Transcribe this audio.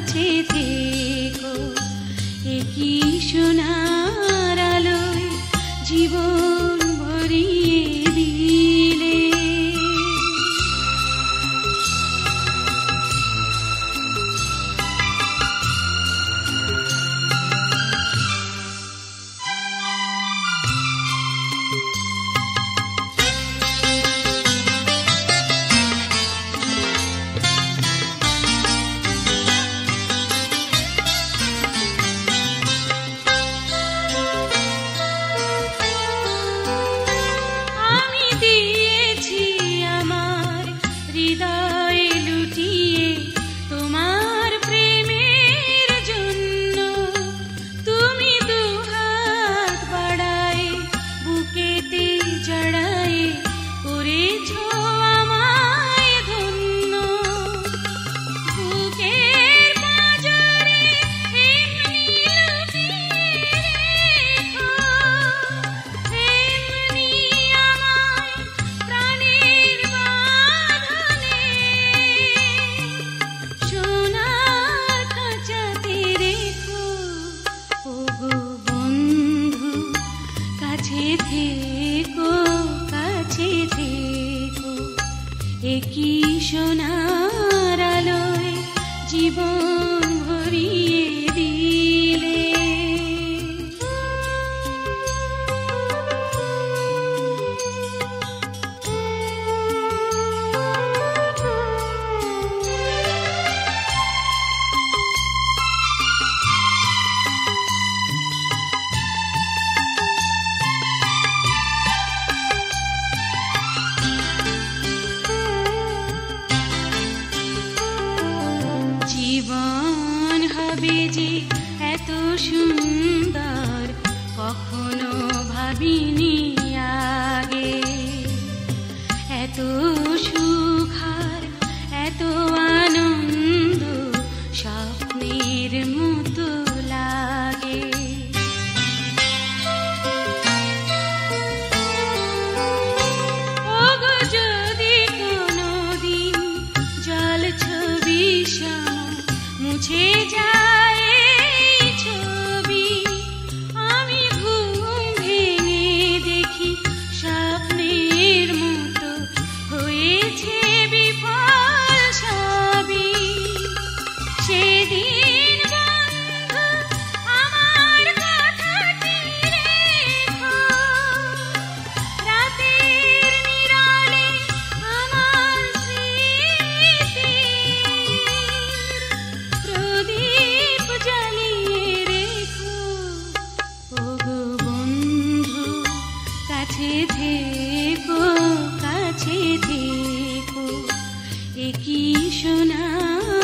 কাছে থেকো, একই সোনার আলোয় জীবন ভরিয়ে দিলে। একই সোনার আলোয় জীবন ভরিয়ে দিলে। জীবন হবে যে এত সুন্দর কখনো ভাবিনি আগে, এত সুখ আর এত আনন্দ স্বপ্নের মতো লাগে। ওগো যদি কোনোদিন জল ছবি মুছে যায় ছবি, আমি ঘুম ভেঙে দেখি স্বপ্নের মতো হয়েছে বিফল সবই। সেদিন বন্ধু আমার কথাটি রেখো, রাতের নিরালে আমার স্মৃতি প্রদীপ জ্বালিয়ে রেখো। ওগো বন্ধু কাছে থেকো, কাছে থেকো, একই সোনা